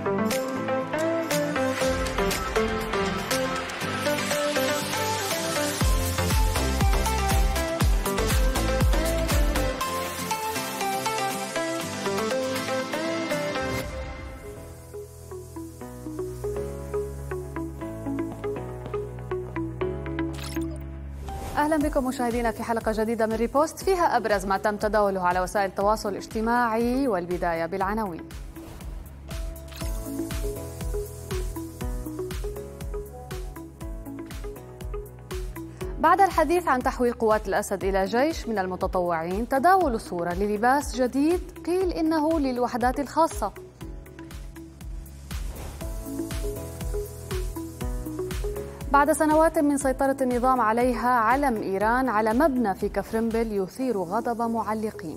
أهلا بكم مشاهدينا في حلقة جديدة من ريبوست فيها أبرز ما تم تداوله على وسائل التواصل الاجتماعي، والبداية بالعناوين. بعد الحديث عن تحويل قوات الأسد إلى جيش من المتطوعين، تداول صورة للباس جديد قيل إنه للوحدات الخاصة. بعد سنوات من سيطرة النظام عليها، علم إيران على مبنى في كفرنبل يثير غضب معلقين.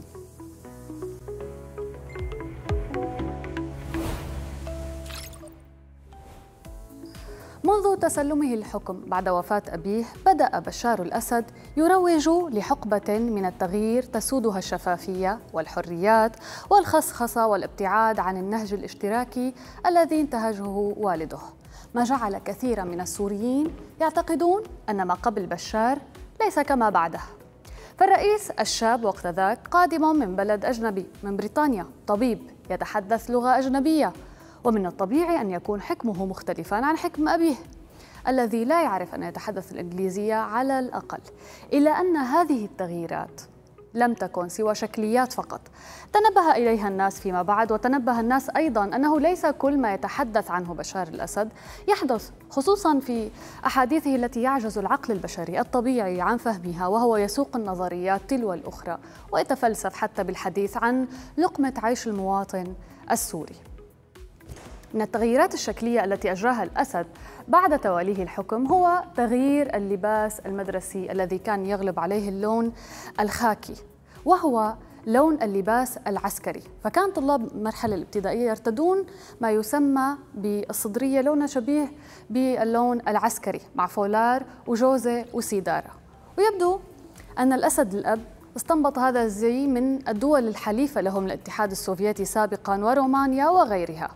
منذ تسلمه الحكم بعد وفاة أبيه، بدأ بشار الأسد يروج لحقبة من التغيير تسودها الشفافية والحريات والخصخصة والابتعاد عن النهج الاشتراكي الذي انتهجه والده، ما جعل كثيرا من السوريين يعتقدون أن ما قبل بشار ليس كما بعده. فالرئيس الشاب وقت ذاك قادم من بلد أجنبي، من بريطانيا، طبيب يتحدث لغة أجنبية، ومن الطبيعي أن يكون حكمه مختلفا عن حكم أبيه الذي لا يعرف أن يتحدث الإنجليزية على الأقل. إلا أن هذه التغييرات لم تكن سوى شكليات فقط تنبه إليها الناس فيما بعد، وتنبه الناس أيضا أنه ليس كل ما يتحدث عنه بشار الأسد يحدث، خصوصا في أحاديثه التي يعجز العقل البشري الطبيعي عن فهمها، وهو يسوق النظريات تلو الأخرى ويتفلسف حتى بالحديث عن لقمة عيش المواطن السوري. من التغييرات الشكلية التي أجراها الأسد بعد توليه الحكم هو تغيير اللباس المدرسي الذي كان يغلب عليه اللون الخاكي، وهو لون اللباس العسكري. فكان طلاب المرحلة الابتدائية يرتدون ما يسمى بالصدرية، لون شبيه باللون العسكري مع فولار وجوزة وسيدارة. ويبدو أن الأسد الأب استنبط هذا الزي من الدول الحليفة لهم الاتحاد السوفيتي سابقا ورومانيا وغيرها.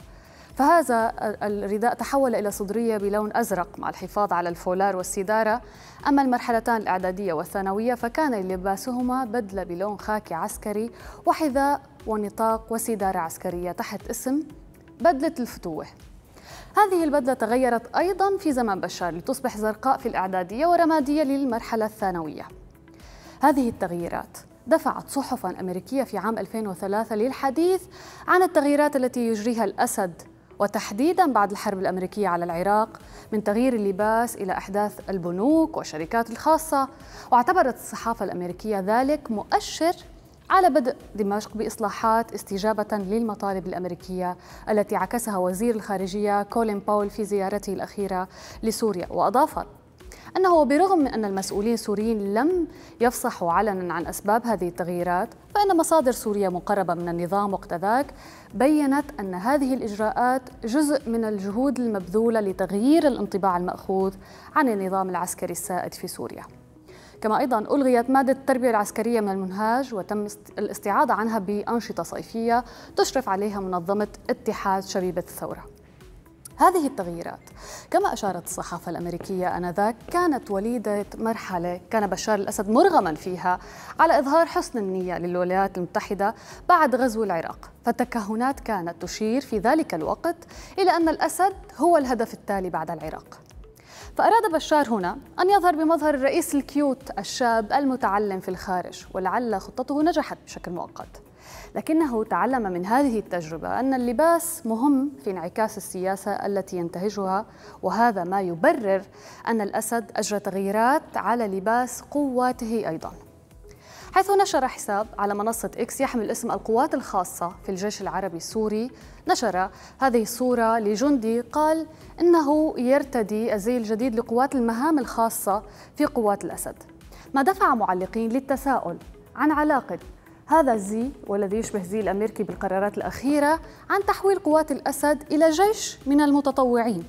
فهذا الرداء تحول إلى صدرية بلون أزرق مع الحفاظ على الفولار والسيدارة. أما المرحلتان الإعدادية والثانوية فكان لباسهما بدلة بلون خاكي عسكري وحذاء ونطاق وسيدارة عسكرية تحت اسم بدلة الفتوة. هذه البدلة تغيرت أيضا في زمن بشار لتصبح زرقاء في الإعدادية ورمادية للمرحلة الثانوية. هذه التغييرات دفعت صحفاً أمريكية في عام 2003 للحديث عن التغييرات التي يجريها الأسد، وتحديداً بعد الحرب الأمريكية على العراق، من تغيير اللباس إلى إحداث البنوك والشركات الخاصة. واعتبرت الصحافة الأمريكية ذلك مؤشر على بدء دمشق بإصلاحات استجابة للمطالب الأمريكية التي عكسها وزير الخارجية كولين باول في زيارته الأخيرة لسوريا. وأضافت أنه برغم من أن المسؤولين السوريين لم يفصحوا علنا عن أسباب هذه التغييرات، فإن مصادر سورية مقربة من النظام وقت ذاك بيّنت أن هذه الإجراءات جزء من الجهود المبذولة لتغيير الانطباع المأخوذ عن النظام العسكري السائد في سوريا. كما أيضاً ألغيت مادة التربية العسكرية من المنهاج، وتم الاستعاضة عنها بأنشطة صيفية تشرف عليها منظمة اتحاد شبيبة الثورة. هذه التغييرات كما أشارت الصحافة الأمريكية آنذاك كانت وليدة مرحلة كان بشار الأسد مرغما فيها على إظهار حسن النية للولايات المتحدة بعد غزو العراق. فالتكهنات كانت تشير في ذلك الوقت إلى أن الأسد هو الهدف التالي بعد العراق. فأراد بشار هنا أن يظهر بمظهر الرئيس الكيوت الشاب المتعلم في الخارج، ولعل خطته نجحت بشكل مؤقت. لكنه تعلم من هذه التجربة أن اللباس مهم في انعكاس السياسة التي ينتهجها، وهذا ما يبرر أن الأسد أجرى تغييرات على لباس قواته أيضاً، حيث نشر حساب على منصة إكس يحمل اسم القوات الخاصة في الجيش العربي السوري، نشر هذه الصورة لجندي قال إنه يرتدي الزي الجديد لقوات المهام الخاصة في قوات الأسد، ما دفع معلقين للتساؤل عن علاقة هذا الزي والذي يشبه زي الأمريكي بالقرارات الأخيرة عن تحويل قوات الأسد إلى جيش من المتطوعين.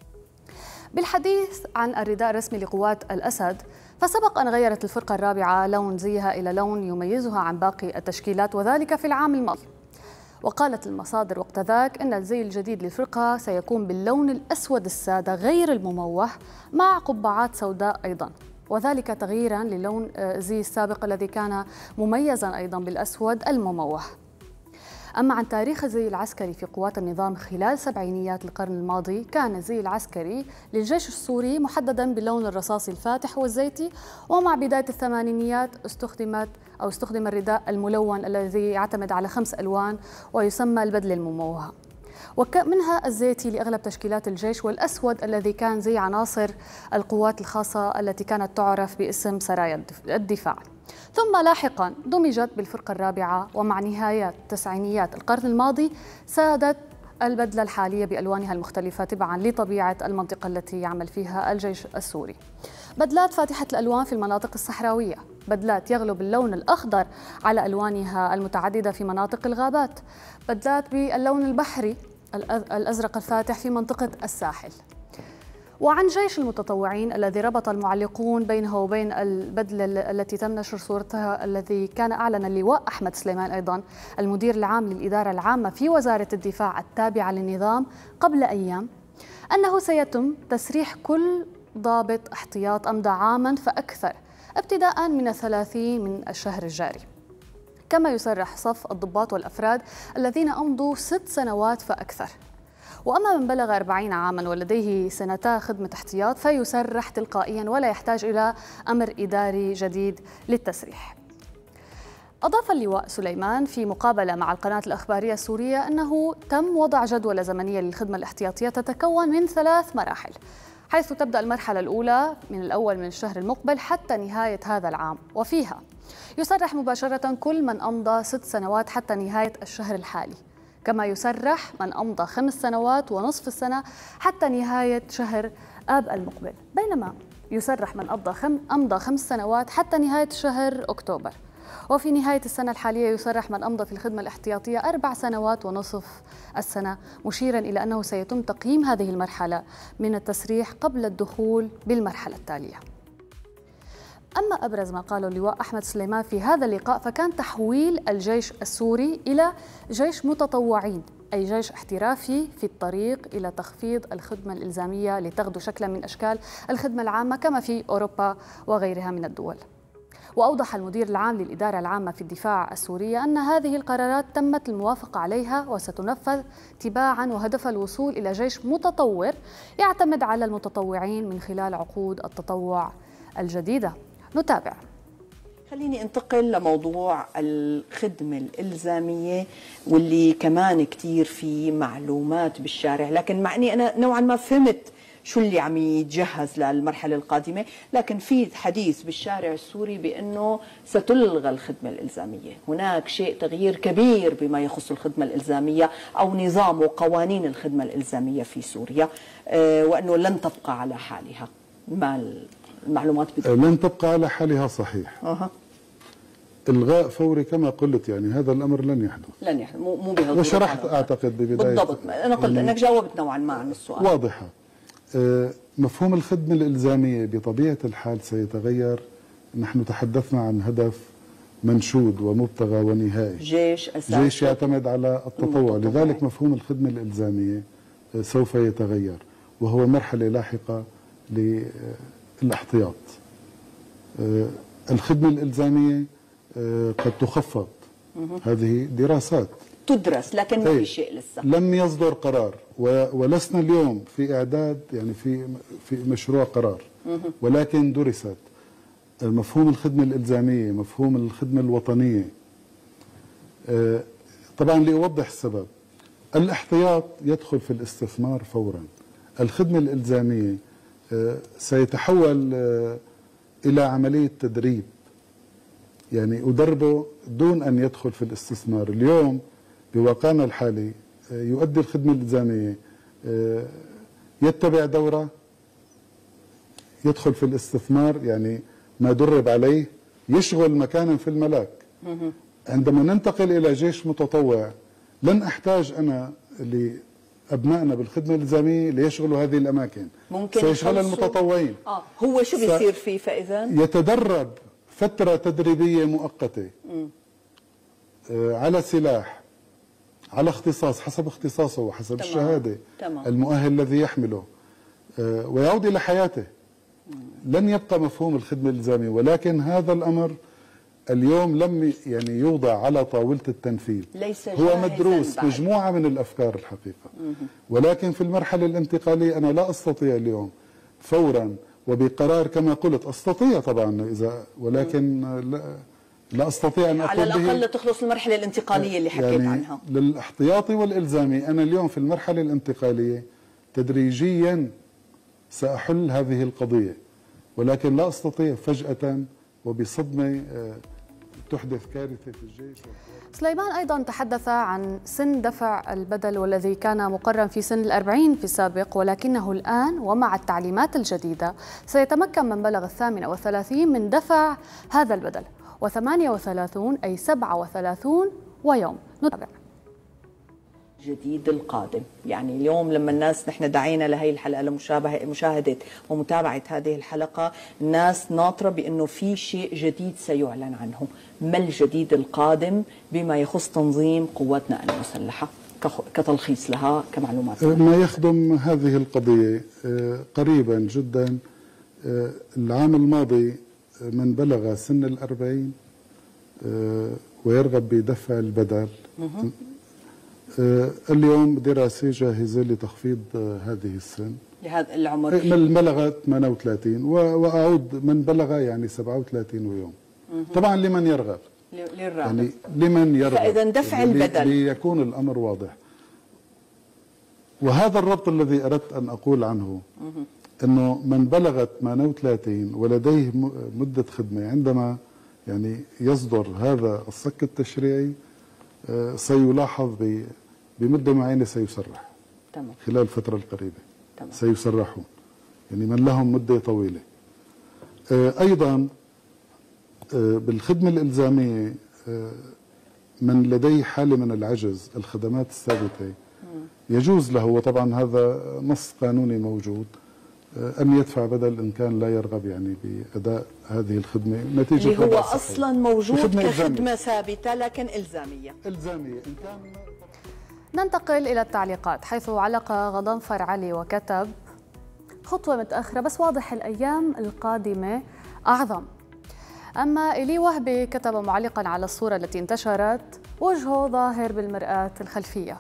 بالحديث عن الرداء الرسمي لقوات الأسد، فسبق أن غيرت الفرقة الرابعة لون زيها إلى لون يميزها عن باقي التشكيلات، وذلك في العام الماضي. وقالت المصادر وقتذاك أن الزي الجديد للفرقة سيكون باللون الأسود السادة غير المموه مع قبعات سوداء أيضاً، وذلك تغييراً للون الزي السابق الذي كان مميزاً أيضاً بالأسود المموه. أما عن تاريخ الزي العسكري في قوات النظام خلال سبعينيات القرن الماضي، كان الزي العسكري للجيش السوري محدداً باللون الرصاصي الفاتح والزيتي، ومع بداية الثمانينيات استخدم الرداء الملون الذي يعتمد على 5 ألوان ويسمى البدلة المموهة، ومنها الزيتي لأغلب تشكيلات الجيش، والأسود الذي كان زي عناصر القوات الخاصة التي كانت تعرف باسم سرايا الدفاع. ثم لاحقاً دمجت بالفرقة الرابعة، ومع نهاية تسعينيات القرن الماضي سادت البدلة الحالية بألوانها المختلفة تبعاً لطبيعة المنطقة التي يعمل فيها الجيش السوري. بدلات فاتحة الألوان في المناطق الصحراوية، بدلات يغلب اللون الأخضر على ألوانها المتعددة في مناطق الغابات، بدلات باللون البحري الأزرق الفاتح في منطقة الساحل. وعن جيش المتطوعين الذي ربط المعلقون بينه وبين البدلة التي تم نشر صورتها، الذي كان أعلن اللواء أحمد سليمان أيضا المدير العام للإدارة العامة في وزارة الدفاع التابعة للنظام قبل أيام، أنه سيتم تسريح كل ضابط احتياط أمضى عاما فأكثر ابتداء من 30 من الشهر الجاري، كما يسرح صف الضباط والأفراد الذين أمضوا 6 سنوات فأكثر. وأما من بلغ 40 عاماً ولديه سنتا خدمة احتياط فيسرح تلقائياً ولا يحتاج إلى أمر إداري جديد للتسريح. أضاف اللواء سليمان في مقابلة مع القناة الأخبارية السورية أنه تم وضع جدولة زمنية للخدمة الاحتياطية تتكون من 3 مراحل، حيث تبدأ المرحلة الأولى من الأول من الشهر المقبل حتى نهاية هذا العام، وفيها يسرح مباشرة كل من أمضى 6 سنوات حتى نهاية الشهر الحالي، كما يسرح من أمضى 5 سنوات ونصف السنة حتى نهاية شهر آب المقبل، بينما يسرح من أمضى 5 سنوات حتى نهاية شهر أكتوبر. وفي نهاية السنة الحالية يسرح من أمضى في الخدمة الاحتياطية 4 سنوات ونصف السنة، مشيرا إلى أنه سيتم تقييم هذه المرحلة من التسريح قبل الدخول بالمرحلة التالية. أما أبرز ما قاله اللواء أحمد سليمان في هذا اللقاء فكان تحويل الجيش السوري إلى جيش متطوعين، أي جيش احترافي في الطريق إلى تخفيض الخدمة الإلزامية لتغدو شكلا من أشكال الخدمة العامة كما في أوروبا وغيرها من الدول. وأوضح المدير العام للإدارة العامة في الدفاع السورية أن هذه القرارات تمت الموافقة عليها وستنفذ تباعا وهدف الوصول إلى جيش متطور يعتمد على المتطوعين من خلال عقود التطوع الجديدة. نتابع. خليني انتقل لموضوع الخدمة الإلزامية واللي كمان كتير في معلومات بالشارع، لكن مع أني أنا نوعا ما فهمت شو اللي عم يتجهز للمرحلة القادمة، لكن في حديث بالشارع السوري بأنه ستلغى الخدمة الإلزامية. هناك تغيير كبير بما يخص الخدمة الإلزامية أو نظام وقوانين الخدمة الإلزامية في سوريا، وأنه لن تبقى على حالها. ما المعلومات لن تبقى على حالها صحيح. إلغاء فوري كما قلت، يعني هذا الأمر لن يحدث. مو بهالظروف. وشرحت أعتقد ببداية بالضبط، أنا قلت أنك جاوبت نوعا ما عن السؤال. واضحة. مفهوم الخدمة الإلزامية بطبيعة الحال سيتغير. نحن تحدثنا عن هدف منشود ومبتغى ونهائي، جيش يعتمد على التطوع، لذلك مفهوم الخدمة الإلزامية سوف يتغير، وهو مرحلة لاحقة للاحتياط. الخدمة الإلزامية قد تخفض، هذه دراسات تدرس، لكن ما في شيء لسه، لم يصدر قرار، ولسنا اليوم في إعداد يعني في مشروع قرار، ولكن درست مفهوم الخدمة الإلزامية، مفهوم الخدمة الوطنية. طبعا لأوضح السبب، الاحتياط يدخل في الاستثمار فورا، الخدمة الإلزامية سيتحول إلى عملية تدريب، يعني أدربه دون أن يدخل في الاستثمار. اليوم بواقعنا الحالي يؤدي الخدمة الإلزامية، يتبع دورة، يدخل في الاستثمار، يعني ما درب عليه يشغل مكانا في الملاك. عندما ننتقل إلى جيش متطوع لن أحتاج أنا لأبنائنا بالخدمة الإلزامية ليشغلوا هذه الأماكن، ممكن سيشغل المتطوعين. هو شو بيصير فيه فإذا؟ يتدرب فترة تدريبية مؤقتة على سلاح، على اختصاص حسب اختصاصه وحسب الشهادة المؤهل الذي يحمله ويعود إلى حياته، لن يبقى مفهوم الخدمة الإلزامية. ولكن هذا الأمر اليوم لم يعني يوضع على طاولة التنفيذ، ليس هو مدروس بعد. مجموعة من الأفكار الحقيقة، ولكن في المرحلة الانتقالية أنا لا أستطيع اليوم فورا وبقرار كما قلت، أستطيع طبعا إذا، ولكن لا أستطيع أن أقول على الأقل تخلص المرحلة الانتقالية اللي حكيت يعني عنها. للاحتياطي والإلزامي أنا اليوم في المرحلة الانتقالية تدريجيا سأحل هذه القضية، ولكن لا أستطيع فجأة وبصدمة تحدث كارثة في الجيش. سليمان أيضا تحدث عن سن دفع البدل والذي كان مقررا في سن 40 في السابق، ولكنه الآن ومع التعليمات الجديدة سيتمكن من بلغ 38 من دفع هذا البدل، و38 أي 37 ويوم. نتابع. جديد القادم، يعني اليوم لما الناس نحن دعينا لهي الحلقة لمشاهدة ومتابعة هذه الحلقة، الناس ناطرة بأنه في شيء جديد سيعلن عنه. ما الجديد القادم بما يخص تنظيم قواتنا المسلحة كتلخيص لها كمعلومات؟ ما يخدم هذه القضية قريبا جدا العام الماضي من بلغ سن 40 ويرغب بدفع البدل اليوم دراسة جاهزة لتخفيض هذه السن لهذا العمر من بلغ 38 وأعود من بلغ يعني 37 ويوم. طبعا لمن يرغب، يعني لمن يرغب، فإذا دفع البدل ليكون الأمر واضح. وهذا الربط الذي أردت أن أقول عنه أنه من بلغ 38 ولديه مدة خدمة عندما يعني يصدر هذا الصك التشريعي سيلاحظ بمدة معينة سيسرح. تمام. خلال الفترة القريبة. تمام. سيسرحون، يعني من لهم مدة طويلة. أيضا بالخدمة الإلزامية من لديه حالة من العجز الخدمات الثابتة يجوز له، وطبعا هذا نص قانوني موجود، أن يدفع بدل إن كان لا يرغب يعني بأداء هذه الخدمة نتيجة اللي هو أصلا موجود كخدمة ثابتة لكن إلزامية. إن كان. ننتقل إلى التعليقات، حيث علق غضنفر علي وكتب: خطوة متأخرة بس واضح الأيام القادمة أعظم. أما إلي وهبي كتب معلقا على الصورة التي انتشرت: وجهه ظاهر بالمرآة الخلفية.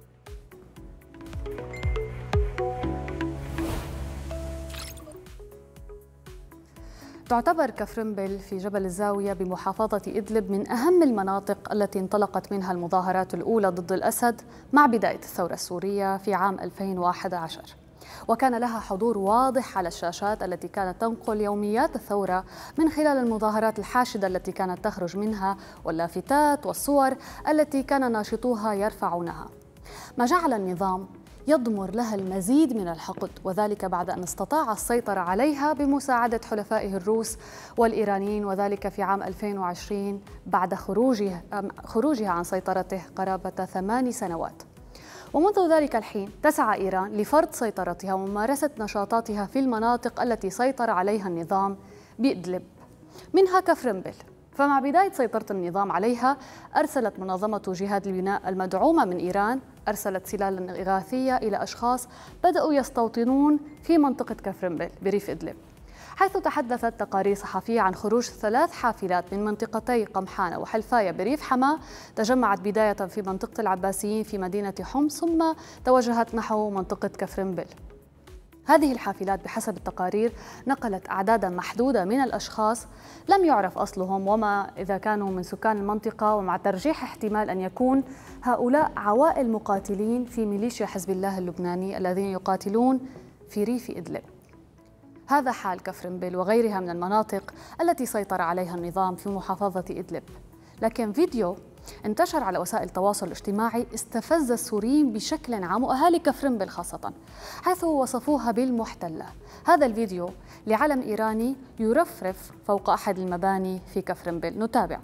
تعتبر كفرنبل في جبل الزاوية بمحافظة إدلب من أهم المناطق التي انطلقت منها المظاهرات الأولى ضد الأسد مع بداية الثورة السورية في عام 2011، وكان لها حضور واضح على الشاشات التي كانت تنقل يوميات الثورة من خلال المظاهرات الحاشدة التي كانت تخرج منها واللافتات والصور التي كان ناشطوها يرفعونها، ما جعل النظام يضمر لها المزيد من الحقد، وذلك بعد أن استطاع السيطرة عليها بمساعدة حلفائه الروس والإيرانيين، وذلك في عام 2020 بعد خروجها عن سيطرته قرابة 8 سنوات. ومنذ ذلك الحين تسعى إيران لفرض سيطرتها وممارسة نشاطاتها في المناطق التي سيطر عليها النظام بإدلب، منها كفرنبل. فمع بداية سيطرة النظام عليها أرسلت منظمة جهاد البناء المدعومة من إيران سلالا إغاثية إلى أشخاص بدأوا يستوطنون في منطقة كفرنبل بريف إدلب، حيث تحدثت تقارير صحفية عن خروج 3 حافلات من منطقتي قمحانة وحلفاية بريف حماة، تجمعت بداية في منطقة العباسيين في مدينة حمص ثم توجهت نحو منطقة كفرنبل. هذه الحافلات بحسب التقارير نقلت أعدادا محدودة من الأشخاص لم يعرف أصلهم وما إذا كانوا من سكان المنطقة، ومع ترجيح احتمال أن يكون هؤلاء عوائل مقاتلين في ميليشيا حزب الله اللبناني الذين يقاتلون في ريف إدلب. هذا حال كفرنبل وغيرها من المناطق التي سيطر عليها النظام في محافظة إدلب. لكن فيديو انتشر على وسائل التواصل الاجتماعي استفز السوريين بشكل عام وأهالي كفرنبل خاصة، حيث وصفوها بالمحتلة. هذا الفيديو لعلم إيراني يرفرف فوق أحد المباني في كفرنبل. نتابع.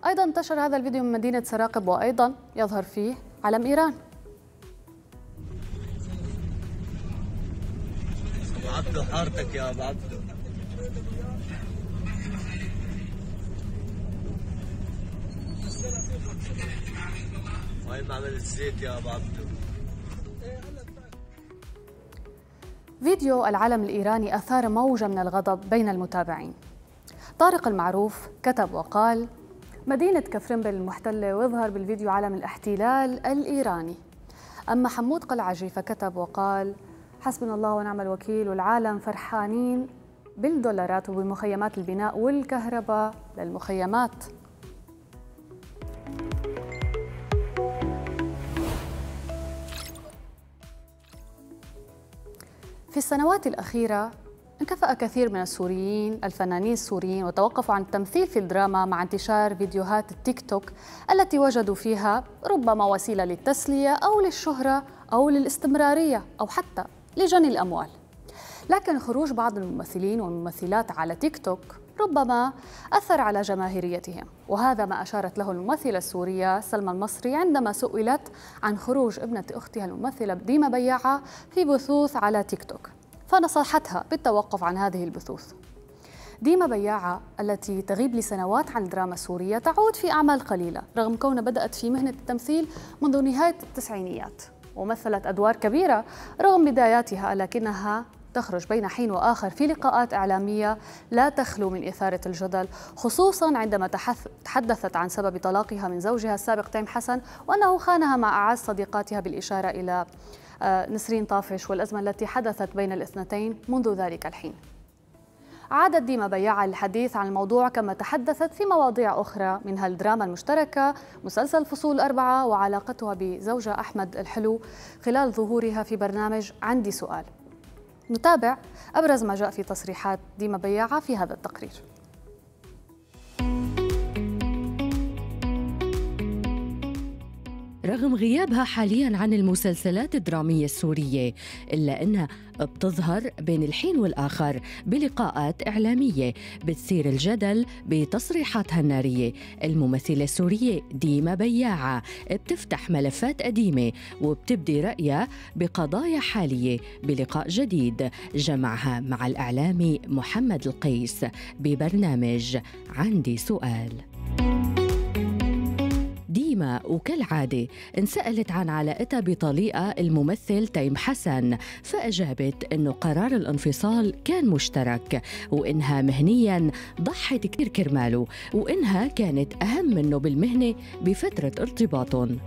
أيضا انتشر هذا الفيديو من مدينة سراقب وأيضا يظهر فيه علم إيران. أبو عبدو حارتك يا أبو عبدو. وين معمل الزيت يا أبو عبدو. فيديو العلم الإيراني أثار موجة من الغضب بين المتابعين. طارق المعروف كتب وقال: مدينة كفرنبل المحتلة ويظهر بالفيديو علم الاحتلال الإيراني. أما حمود قلعجي فكتب وقال: حسبنا الله ونعم الوكيل، والعالم فرحانين بالدولارات وبمخيمات البناء والكهرباء للمخيمات. في السنوات الأخيرة انكفأ كثير من الفنانين السوريين وتوقفوا عن التمثيل في الدراما مع انتشار فيديوهات التيك توك التي وجدوا فيها ربما وسيلة للتسلية أو للشهرة أو للاستمرارية أو حتى لجني الأموال. لكن خروج بعض الممثلين والممثلات على تيك توك ربما أثر على جماهيريتهم، وهذا ما أشارت له الممثلة السورية سلمى المصري عندما سئلت عن خروج ابنة أختها الممثلة ديما بياعة في بثوث على تيك توك، فنصحتها بالتوقف عن هذه البثوث. ديما بياعة التي تغيب لسنوات عن الدراما السورية تعود في أعمال قليلة رغم كونها بدأت في مهنة التمثيل منذ نهاية التسعينيات ومثلت أدوار كبيرة رغم بداياتها، لكنها تخرج بين حين وآخر في لقاءات إعلامية لا تخلو من إثارة الجدل، خصوصاً عندما تحدثت عن سبب طلاقها من زوجها السابق تيم حسن وأنه خانها مع أعز صديقاتها بالإشارة إلى نسرين طافش والأزمة التي حدثت بين الاثنتين منذ ذلك الحين. عادت ديما بياعة للحديث عن الموضوع كما تحدثت في مواضيع أخرى منها الدراما المشتركة، مسلسل فصول 4، وعلاقتها بزوجها أحمد الحلو خلال ظهورها في برنامج عندي سؤال. نتابع أبرز ما جاء في تصريحات ديما بياعة في هذا التقرير. رغم غيابها حالياً عن المسلسلات الدرامية السورية، إلا أنها بتظهر بين الحين والآخر بلقاءات إعلامية بتثير الجدل بتصريحاتها النارية. الممثلة السورية ديما بياعة بتفتح ملفات قديمة وبتبدي رأيها بقضايا حالية بلقاء جديد جمعها مع الإعلامي محمد القيس ببرنامج عندي سؤال. ديما وكالعادة انسألت عن علاقتها بطليقها الممثل تيم حسن، فأجابت أنه قرار الانفصال كان مشترك وإنها مهنياً ضحت كتير كرماله وإنها كانت أهم منه بالمهنة بفترة ارتباطهم.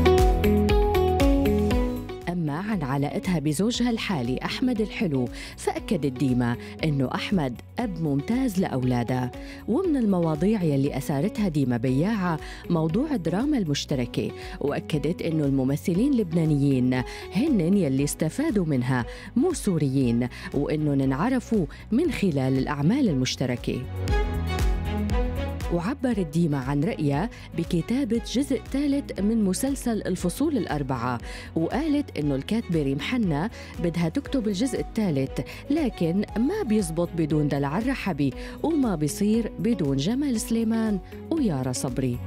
أما عن علاقتها بزوجها الحالي أحمد الحلو فأكدت ديما أنه أحمد أب ممتاز لأولادها. ومن المواضيع يلي أثارتها ديما بياعة موضوع الدراما المشتركة، وأكدت أنه الممثلين اللبنانيين هن يلي استفادوا منها مو سوريين، وأنه انعرفوا من خلال الأعمال المشتركة. وعبرت ديما عن رأيها بكتابة جزء ثالث من مسلسل الفصول 4، وقالت إنه الكاتبة ريم حنا بدها تكتب الجزء الثالث لكن ما بيزبط بدون دلع الرحبي وما بيصير بدون جمال سليمان ويارا صبري.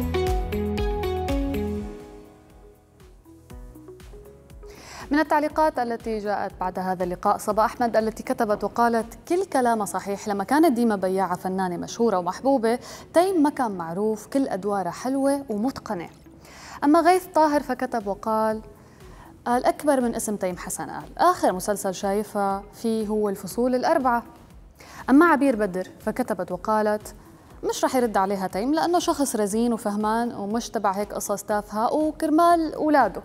من التعليقات التي جاءت بعد هذا اللقاء صبا أحمد التي كتبت وقالت: كل كلامها صحيح، لما كانت ديما بياعة فنانة مشهورة ومحبوبة تيم ما كان معروف، كل أدواره حلوة ومتقنة. أما غيث طاهر فكتب وقال: الأكبر من اسم تيم حسن، قال آخر مسلسل شايفها فيه هو الفصول 4. أما عبير بدر فكتبت وقالت: مش رح يرد عليها تيم لأنه شخص رزين وفهمان ومش تبع هيك قصص تافهة وكرمال أولاده.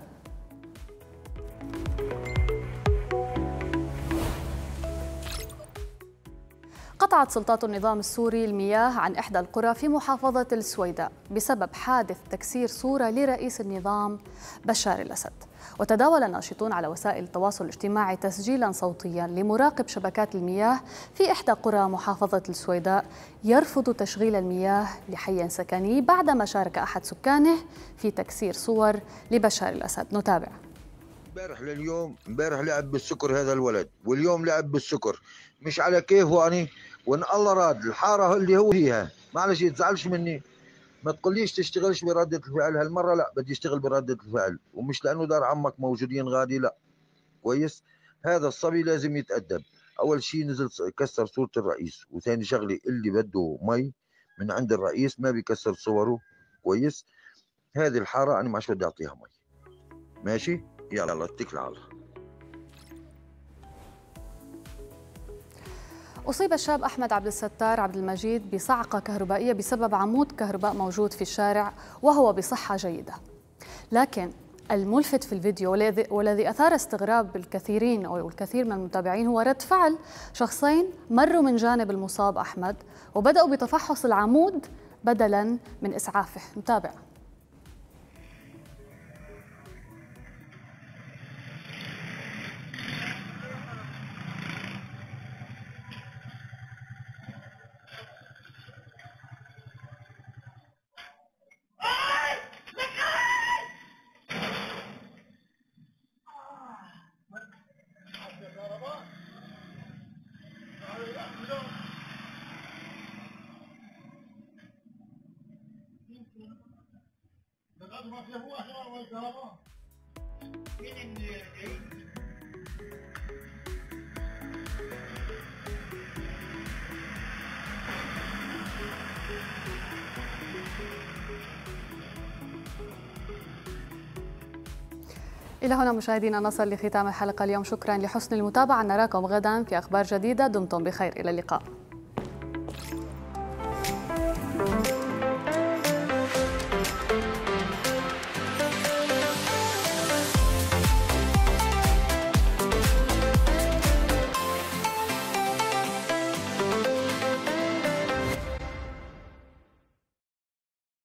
قطعت سلطات النظام السوري المياه عن إحدى القرى في محافظة السويداء بسبب حادث تكسير صورة لرئيس النظام بشار الأسد. وتداول الناشطون على وسائل التواصل الاجتماعي تسجيلاً صوتياً لمراقب شبكات المياه في إحدى قرى محافظة السويداء يرفض تشغيل المياه لحي سكني بعدما شارك أحد سكانه في تكسير صور لبشار الأسد. نتابع. امبارح لليوم، امبارح لعب بالسكر هذا الولد واليوم لعب بالسكر، مش على كيفه أنا، وإن الله راد الحارة اللي هو فيها، معلش يتزعلش مني، ما تقوليش تشتغلش برده الفعل هالمره، لا بدي اشتغل برده الفعل، ومش لانه دار عمك موجودين غادي، لا. كويس. هذا الصبي لازم يتأدب. اول شيء نزل كسر صوره الرئيس، وثاني شغله اللي بده مي من عند الرئيس ما بيكسر صوره. كويس. هذه الحاره انا مش بدي اعطيها مي. ماشي، يلا اتكل على الله. أصيب الشاب أحمد عبد الستار عبد المجيد بصعقة كهربائية بسبب عمود كهرباء موجود في الشارع وهو بصحة جيدة. لكن الملفت في الفيديو والذي أثار استغراب الكثيرين أو الكثير من المتابعين هو رد فعل شخصين مروا من جانب المصاب أحمد وبدأوا بتفحص العمود بدلاً من إسعافه. نتابع. إلى هنا مشاهدينا نصل لختام الحلقة اليوم. شكرا لحسن المتابعة، نراكم غدا في أخبار جديدة. دمتم بخير، إلى اللقاء.